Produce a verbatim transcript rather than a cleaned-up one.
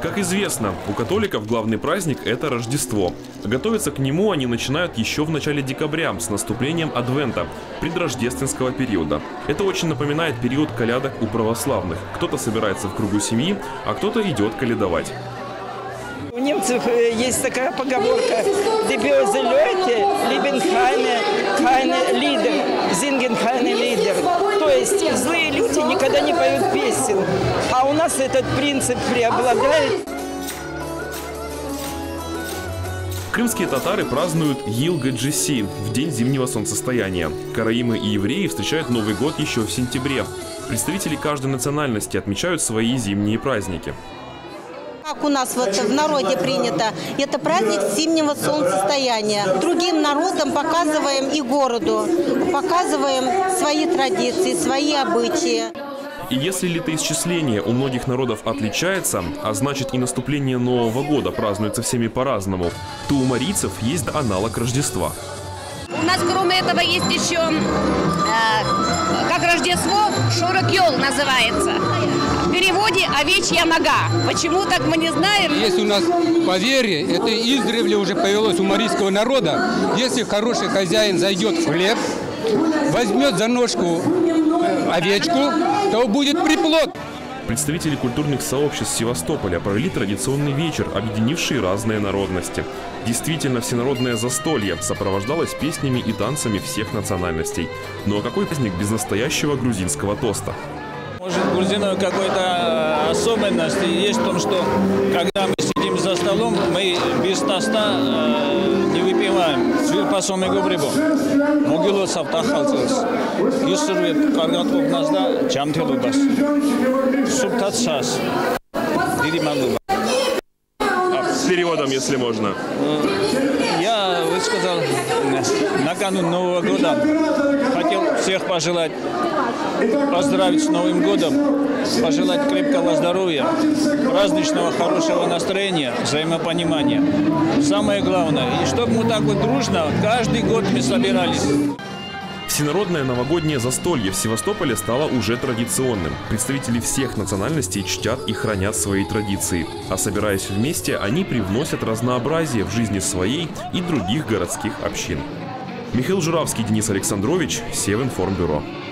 Как известно, у католиков главный праздник – это Рождество. Готовиться к нему они начинают еще в начале декабря, с наступлением Адвента, предрождественского периода. Это очень напоминает период колядок у православных. Кто-то собирается в кругу семьи, а кто-то идет колядовать. У немцев есть такая поговорка: «Die böse Leute lieben keine, keine Lieder, singen keine Lieder». То есть злые люди никогда не поют песен, а у нас этот принцип преобладает. Крымские татары празднуют Йыл-Гаджиси в день зимнего солнцестояния. Караимы и евреи встречают Новый год еще в сентябре. Представители каждой национальности отмечают свои зимние праздники. Как у нас вот в народе принято, это праздник зимнего солнцестояния. Другим народам показываем и городу, показываем свои традиции, свои обычаи. И если летоисчисление у многих народов отличается, а значит и наступление Нового года празднуется всеми по-разному, то у марийцев есть аналог Рождества. У нас кроме этого есть еще, э, как Рождество, Шорок-Йол называется. В переводе «овечья нога». Почему так, мы не знаем. Есть у нас поверье, это издревле уже появилось у марийского народа. Если хороший хозяин зайдет в хлеб, возьмет за ножку овечку, то будет приплод. Представители культурных сообществ Севастополя провели традиционный вечер, объединивший разные народности. Действительно, всенародное застолье сопровождалось песнями и танцами всех национальностей. Ну а какой праздник без настоящего грузинского тоста? Может, грузинов какой-то особенность есть в том, что когда мы сидим за столом, мы без тоста э, не выпиваем. Свирпасом и губрибом. Могило савтахалцес. Юсурвет каргатов назда чамтелубас. Субтацас. Дидималуба. С переводом, если можно. Я высказал накануне Нового года. Хотел всех пожелать, поздравить с Новым годом, пожелать крепкого здоровья, праздничного хорошего настроения, взаимопонимания. Самое главное, и чтобы мы так вот дружно каждый год мы собирались. Всенародное новогоднее застолье в Севастополе стало уже традиционным. Представители всех национальностей чтят и хранят свои традиции. А собираясь вместе, они привносят разнообразие в жизни своей и других городских общин. Михаил Журавский, Денис Александрович, Севинформбюро.